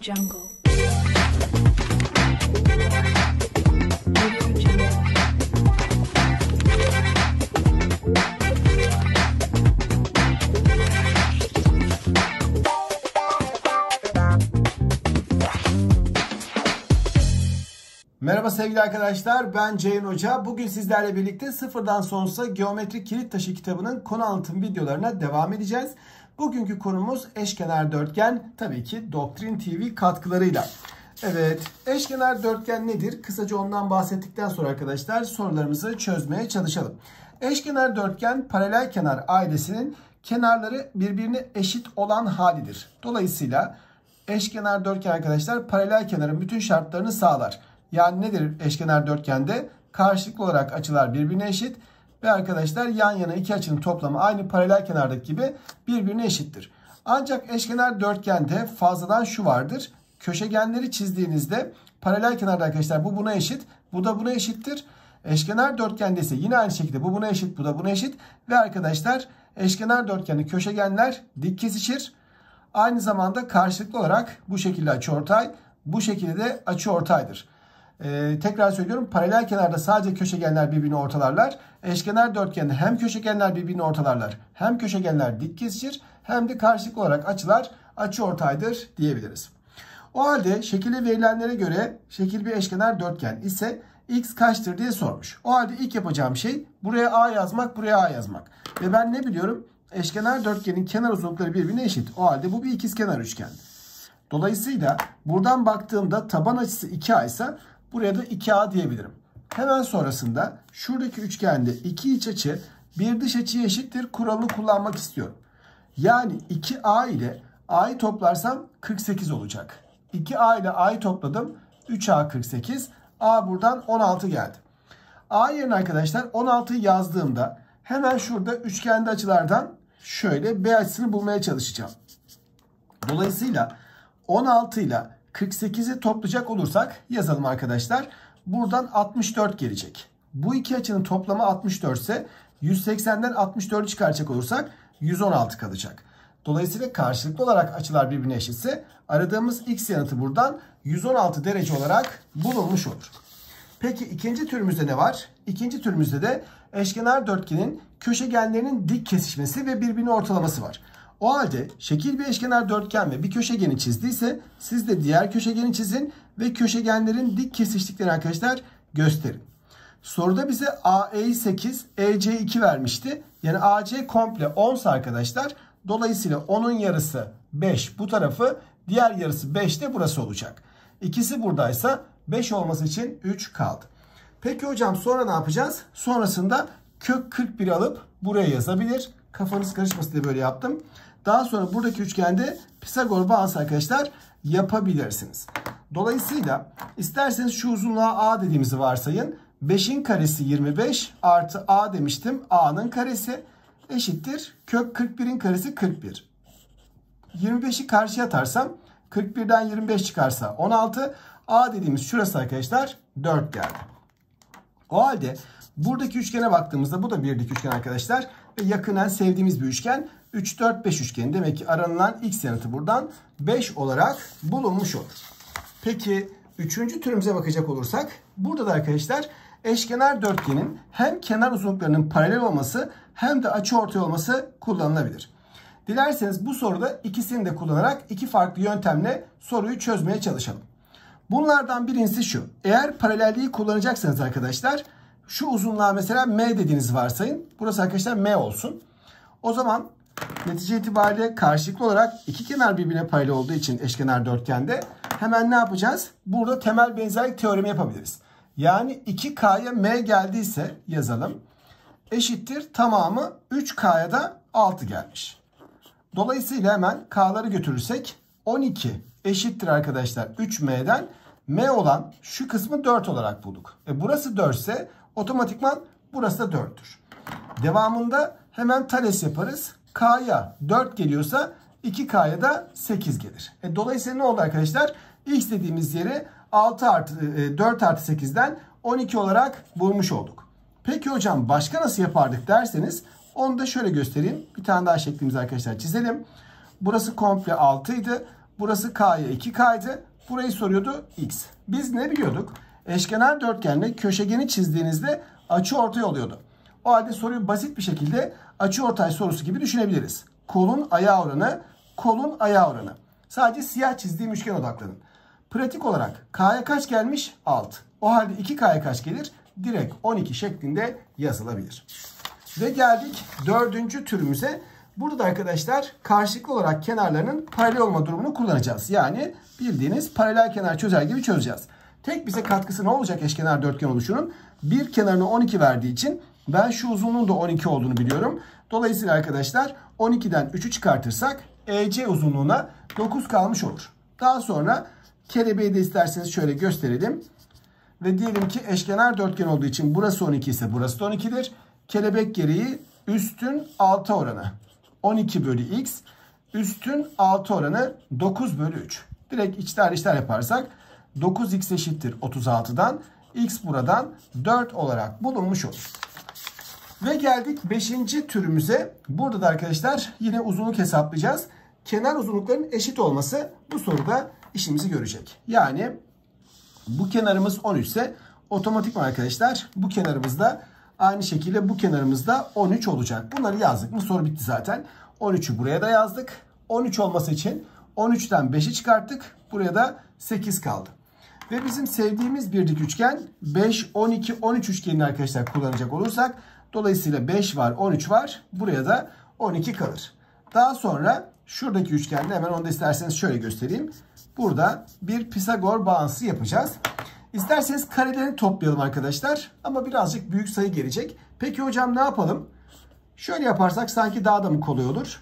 Jungle. Audio Jungle. Merhaba sevgili arkadaşlar, ben Ceyhun Hoca. Bugün sizlerle birlikte Sıfırdan Sonsuza Geometrik Kilit Taşı kitabının konu anlatım videolarına devam edeceğiz. Bugünkü konumuz eşkenar dörtgen, tabii ki Doktrin TV katkılarıyla. Evet, eşkenar dörtgen nedir? Kısaca ondan bahsettikten sonra arkadaşlar sorularımızı çözmeye çalışalım. Eşkenar dörtgen paralel kenar ailesinin kenarları birbirine eşit olan halidir. Dolayısıyla eşkenar dörtgen arkadaşlar paralel kenarın bütün şartlarını sağlar. Yani nedir eşkenar dörtgende? Karşılıklı olarak açılar birbirine eşit ve arkadaşlar yan yana iki açının toplamı aynı paralel kenardaki gibi birbirine eşittir. Ancak eşkenar dörtgende fazladan şu vardır. Köşegenleri çizdiğinizde paralel kenarda arkadaşlar bu buna eşit, bu da buna eşittir. Eşkenar dörtgende ise yine aynı şekilde bu buna eşit, bu da buna eşit ve arkadaşlar eşkenar dörtgende köşegenler dik kesişir. Aynı zamanda karşılıklı olarak bu şekilde açıortay, bu şekilde de açıortaydır. Tekrar söylüyorum, paralel kenarda sadece köşegenler birbirini ortalarlar. Eşkenar dörtgende hem köşegenler birbirini ortalarlar, hem köşegenler dik kesişir, hem de karşılıklı olarak açılar açıortaydır diyebiliriz. O halde şekilde verilenlere göre şekil bir eşkenar dörtgen ise x kaçtır diye sormuş. O halde ilk yapacağım şey buraya a yazmak, buraya a yazmak. Ve ben ne biliyorum? Eşkenar dörtgenin kenar uzunlukları birbirine eşit. O halde bu bir ikizkenar üçgen. Dolayısıyla buradan baktığımda taban açısı 2a ise buraya da 2a diyebilirim. Hemen sonrasında şuradaki üçgende iki iç açı bir dış açıya eşittir kuralını kullanmak istiyorum. Yani 2a ile a'yı toplarsam 48 olacak. 2a ile a'yı topladım. 3a 48. A buradan 16 geldi. A yerine arkadaşlar 16'yı yazdığımda hemen şurada üçgende açılardan şöyle B açısını bulmaya çalışacağım. Dolayısıyla 16 ile 48'i toplayacak olursak yazalım arkadaşlar. Buradan 64 gelecek. Bu iki açının toplamı 64 ise 180'den 64'ü çıkaracak olursak 116 kalacak. Dolayısıyla karşılıklı olarak açılar birbirine eşitse aradığımız x yanıtı buradan 116 derece olarak bulunmuş olur. Peki ikinci türümüzde ne var? İkinci türümüzde de eşkenar dörtgenin köşegenlerinin dik kesişmesi ve birbirini ortalaması var. O halde şekil bir eşkenar dörtgen ve bir köşegeni çizdiyse siz de diğer köşegeni çizin ve köşegenlerin dik kesiştiklerini arkadaşlar gösterin. Soruda bize AE 8, EC 2 vermişti. Yani AC komple 10 arkadaşlar. Dolayısıyla 10'un yarısı 5 bu tarafı, diğer yarısı 5 de burası olacak. İkisi buradaysa 5 olması için 3 kaldı. Peki hocam sonra ne yapacağız? Sonrasında kök 41'i alıp buraya yazabilir. Kafanız karışmasın diye böyle yaptım. Daha sonra buradaki üçgende Pisagor bağıntısı arkadaşlar yapabilirsiniz. Dolayısıyla isterseniz şu uzunluğa a dediğimizi varsayın. 5'in karesi 25 artı a demiştim. A'nın karesi eşittir. Kök 41'in karesi 41. 25'i karşıya atarsam 41'den 25 çıkarsa 16. A dediğimiz şurası arkadaşlar 4 geldi. O halde buradaki üçgene baktığımızda bu da bir dik üçgen arkadaşlar. Ve yakından sevdiğimiz bir üçgen. 3, 4, 5 üçgeni. Demek ki aranılan x yanıtı buradan 5 olarak bulunmuş olur. Peki üçüncü türümüze bakacak olursak burada da arkadaşlar eşkenar dörtgenin hem kenar uzunluklarının paralel olması hem de açıortay olması kullanılabilir. Dilerseniz bu soruda ikisini de kullanarak iki farklı yöntemle soruyu çözmeye çalışalım. Bunlardan birincisi şu. Eğer paralelliği kullanacaksanız arkadaşlar şu uzunluğa mesela m dediğiniz varsayın. Burası arkadaşlar m olsun. O zaman netice itibariyle karşılıklı olarak iki kenar birbirine paralel olduğu için eşkenar dörtgende hemen ne yapacağız? Burada temel benzerlik teoremi yapabiliriz. Yani 2k'ya m geldiyse yazalım. Eşittir tamamı 3k'ya da 6 gelmiş. Dolayısıyla hemen k'ları götürürsek 12 eşittir arkadaşlar 3m'den m olan şu kısmı 4 olarak bulduk. Burası 4 ise otomatikman burası da 4'tür. Devamında hemen Thales yaparız. K'ya 4 geliyorsa 2k'ya da 8 gelir. Dolayısıyla ne oldu arkadaşlar? X dediğimiz yeri 4 artı 8'den 12 olarak bulmuş olduk. Peki hocam başka nasıl yapardık derseniz onu da şöyle göstereyim. Bir tane daha şeklimizi arkadaşlar çizelim. Burası komple 6 idi. Burası K'ya 2K'ydı. Burayı soruyordu X. Biz ne biliyorduk? Eşkenar dörtgenle köşegeni çizdiğinizde açıortay oluyordu. O halde soruyu basit bir şekilde açıortay sorusu gibi düşünebiliriz. Kolun ayağı oranı, kolun ayağı oranı. Sadece siyah çizdiğim üçgen odaklanın. Pratik olarak K'ya kaç gelmiş? 6. O halde 2K'ya kaç gelir? Direkt 12 şeklinde yazılabilir. Ve geldik dördüncü türümüze. Burada da arkadaşlar karşılıklı olarak kenarlarının paralel olma durumunu kullanacağız. Yani bildiğiniz paralel kenar çözer gibi çözeceğiz. Tek bize katkısı ne olacak eşkenar dörtgen oluşunun? Bir kenarını 12 verdiği için ben şu uzunluğun da 12 olduğunu biliyorum. Dolayısıyla arkadaşlar 12'den 3'ü çıkartırsak EC uzunluğuna 9 kalmış olur. Daha sonra kelebeği de isterseniz şöyle gösterelim. Ve diyelim ki eşkenar dörtgen olduğu için burası 12 ise burası da 12'dir. Kelebek gereği üstün 6 oranı 12 bölü x, üstün 6 oranı 9 bölü 3. Direkt içler dışlar yaparsak 9x eşittir 36'dan, x buradan 4 olarak bulunmuş olur. Ve geldik 5. türümüze. Burada da arkadaşlar yine uzunluk hesaplayacağız. Kenar uzunlukların eşit olması bu soruda işimizi görecek. Yani bu kenarımız 13 ise otomatikman arkadaşlar bu kenarımız da aynı şekilde bu kenarımız da 13 olacak. Bunları yazdık mı soru bitti zaten. 13'ü buraya da yazdık. 13 olması için 13'ten 5'i çıkarttık. Buraya da 8 kaldı. Ve bizim sevdiğimiz bir dik üçgen 5, 12, 13 üçgenini arkadaşlar kullanacak olursak dolayısıyla 5 var, 13 var. Buraya da 12 kalır. Daha sonra şuradaki üçgende hemen onu da isterseniz şöyle göstereyim. Burada bir Pisagor bağıntısı yapacağız. İsterseniz karelerini toplayalım arkadaşlar. Ama birazcık büyük sayı gelecek. Peki hocam ne yapalım? Şöyle yaparsak sanki daha da mı kolay olur?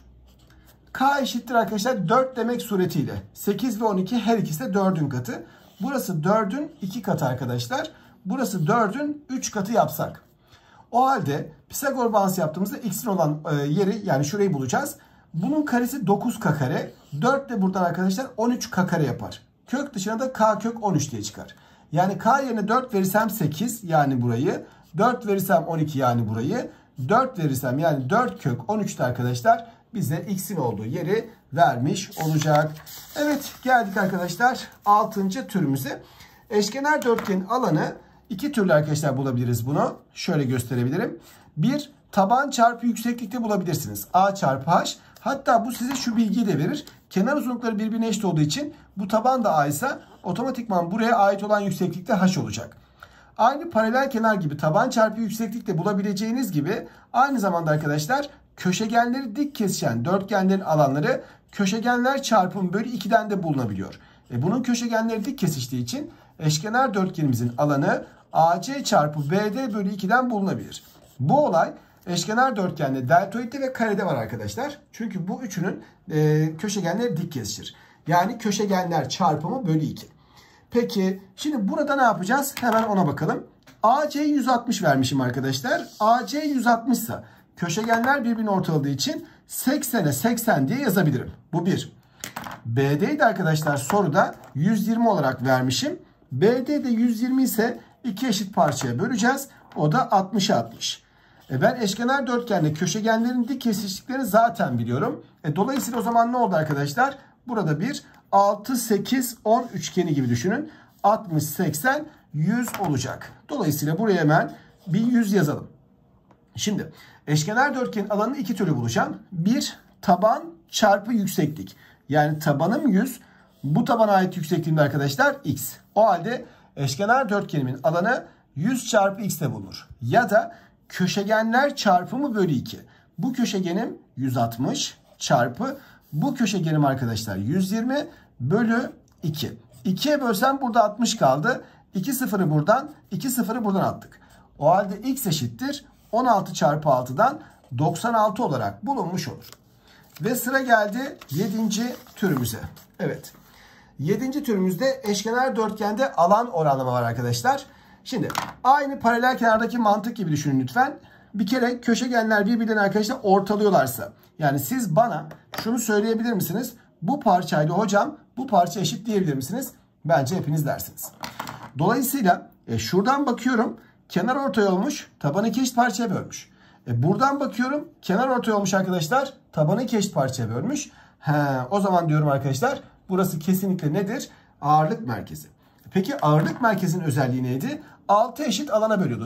K eşittir arkadaşlar 4 demek suretiyle. 8 ve 12 her ikisi de 4'ün katı. Burası 4'ün 2 katı arkadaşlar. Burası 4'ün 3 katı yapsak. O halde Pisagor bağıntısı yaptığımızda x'in olan yeri yani şurayı bulacağız. Bunun karesi 9k kare. 4 de buradan arkadaşlar 13k kare yapar. Kök dışına da k kök 13 diye çıkar. Yani k yerine 4 verirsem 8 yani burayı. 4 verirsem 12 yani burayı. 4 verirsem yani 4 kök 13'te arkadaşlar bize x'in olduğu yeri vermiş olacak. Evet geldik arkadaşlar 6. türümüze. Eşkenar dörtgenin alanı iki türlü arkadaşlar bulabiliriz bunu. Şöyle gösterebilirim. Bir taban çarpı yükseklikte bulabilirsiniz. A çarpı h. Hatta bu size şu bilgiyi de verir. Kenar uzunlukları birbirine eşit olduğu için bu taban da a ise otomatikman buraya ait olan yükseklikte h olacak. Aynı paralel kenar gibi taban çarpı yükseklikte bulabileceğiniz gibi aynı zamanda arkadaşlar köşegenleri dik kesişen dörtgenlerin alanları köşegenler çarpımı bölü 2'den de bulunabiliyor. Bunun köşegenleri dik kesiştiği için eşkenar dörtgenimizin alanı AC çarpı BD bölü 2'den bulunabilir. Bu olay eşkenar dörtgende deltoidde ve karede var arkadaşlar. Çünkü bu üçünün köşegenleri dik kesişir. Yani köşegenler çarpımı bölü 2. Peki şimdi burada ne yapacağız? Hemen ona bakalım. AC 160 vermişim arkadaşlar. AC 160 ise köşegenler birbirini ortaladığı için 80'e 80 diye yazabilirim. Bu bir. BD'yi de arkadaşlar soruda 120 olarak vermişim. BD de 120 ise iki eşit parçaya böleceğiz. O da 60'a 60. Ben eşkenar dörtgende köşegenlerin dik kesiştiklerini zaten biliyorum. Dolayısıyla o zaman ne oldu arkadaşlar? Burada bir 6, 8, 10 üçgeni gibi düşünün. 60, 80, 100 olacak. Dolayısıyla buraya hemen bir 100 yazalım. Şimdi eşkenar dörtgenin alanını iki türlü bulacağım. Bir taban çarpı yükseklik. Yani tabanım 100. Bu tabana ait yüksekliğimde arkadaşlar x. O halde eşkenar dörtgenimin alanı 100 çarpı x de bulunur. Ya da köşegenler çarpımı bölü 2. Bu köşegenim 160 çarpı bu köşegenim arkadaşlar 120 bölü 2. 2'ye bölsem burada 60 kaldı. 2 sıfırı buradan 2 sıfırı buradan attık. O halde x eşittir 16 çarpı 6'dan 96 olarak bulunmuş olur. Ve sıra geldi 7. türümüze. Evet. 7. türümüzde eşkenar dörtgende alan oranlama var arkadaşlar. Şimdi aynı paralel kenardaki mantık gibi düşünün lütfen. Bir kere köşegenler birbirlerini arkadaşlar ortalıyorlarsa. Yani siz bana şunu söyleyebilir misiniz? Bu parçayla hocam bu parça eşit diyebilir misiniz? Bence hepiniz dersiniz. Dolayısıyla şuradan bakıyorum. Kenar ortay olmuş. Tabanı iki eşit parçaya bölmüş. Buradan bakıyorum. Kenar ortay olmuş arkadaşlar. Tabanı iki eşit parçaya bölmüş. O zaman diyorum arkadaşlar Burası kesinlikle nedir? Ağırlık merkezi. Peki ağırlık merkezinin özelliği neydi? 6 eşit alana bölüyordu.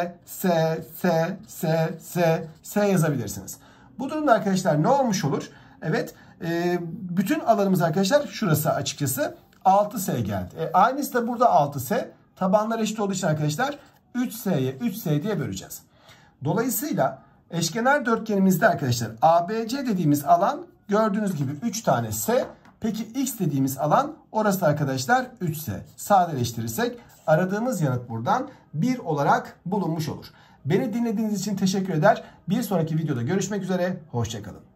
S yazabilirsiniz. Bu durumda arkadaşlar ne olmuş olur? Evet, bütün alanımız arkadaşlar şurası açıkçası 6S geldi. Aynısı da burada 6S. Tabanlar eşit olduğu için arkadaşlar 3S'ye 3S diye böleceğiz. Dolayısıyla eşkenar dörtgenimizde arkadaşlar ABC dediğimiz alan gördüğünüz gibi 3 tane S. Peki X dediğimiz alan orası arkadaşlar 3S. Sadeleştirirsek aradığımız yanıt buradan 1 olarak bulunmuş olur. Beni dinlediğiniz için teşekkür eder. Bir sonraki videoda görüşmek üzere. Hoşça kalın.